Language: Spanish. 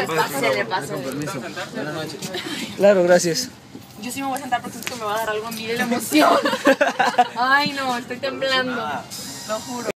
Se le pasó. Con permiso. Buenas noches. Claro, gracias. Yo sí me voy a sentar porque esto me va a dar algo a mí de la emoción. Ay, no, estoy temblando. Lo juro.